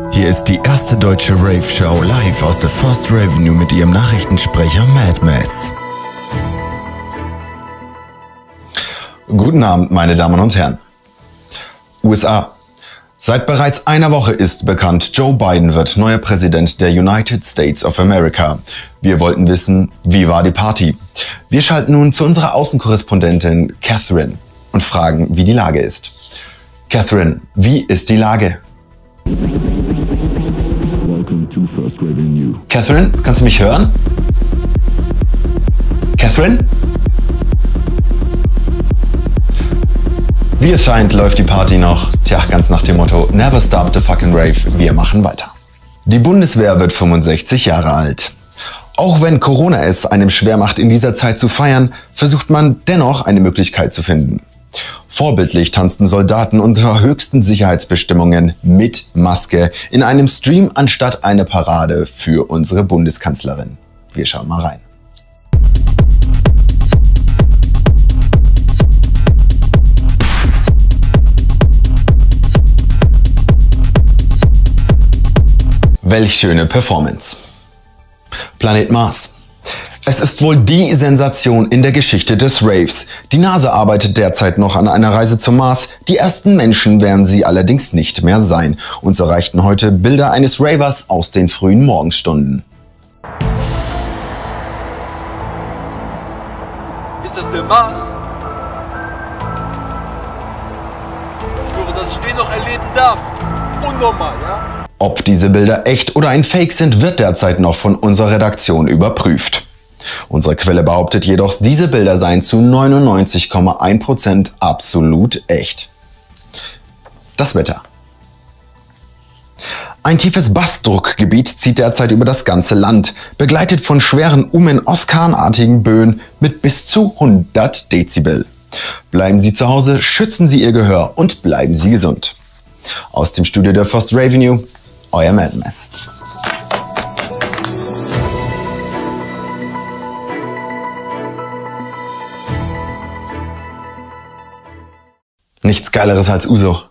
Hier ist die erste deutsche Rave-Show live aus der First Revenue mit ihrem Nachrichtensprecher Mad Mess. Guten Abend, meine Damen und Herren. USA. Seit bereits einer Woche ist bekannt, Joe Biden wird neuer Präsident der United States of America. Wir wollten wissen, wie war die Party? Wir schalten nun zu unserer Außenkorrespondentin Catherine und fragen, wie die Lage ist. Catherine, wie ist die Lage? Catherine, kannst du mich hören? Catherine? Wie es scheint, läuft die Party noch, ganz nach dem Motto Never stop the fucking rave, wir machen weiter. Die Bundeswehr wird 65 Jahre alt. Auch wenn Corona es einem schwer macht, in dieser Zeit zu feiern, versucht man dennoch eine Möglichkeit zu finden. Vorbildlich tanzten Soldaten unter höchsten Sicherheitsbestimmungen mit Maske in einem Stream anstatt eine Parade für unsere Bundeskanzlerin. Wir schauen mal rein. Welch schöne Performance. Planet Mars. Es ist wohl die Sensation in der Geschichte des Raves. Die NASA arbeitet derzeit noch an einer Reise zum Mars. Die ersten Menschen werden sie allerdings nicht mehr sein. Uns erreichten heute Bilder eines Ravers aus den frühen Morgenstunden. Ist das der Mars? Ich schwöre, dass ich den noch erleben darf. Unnormal, ja? Ob diese Bilder echt oder ein Fake sind, wird derzeit noch von unserer Redaktion überprüft. Unsere Quelle behauptet jedoch, diese Bilder seien zu 99,1% absolut echt. Das Wetter. Ein tiefes Bassdruckgebiet zieht derzeit über das ganze Land, begleitet von schweren Orkanartigen Böen mit bis zu 100 Dezibel. Bleiben Sie zu Hause, schützen Sie Ihr Gehör und bleiben Sie gesund. Aus dem Studio der First Revenue, euer Mad Mess. Nichts Geileres als Uso.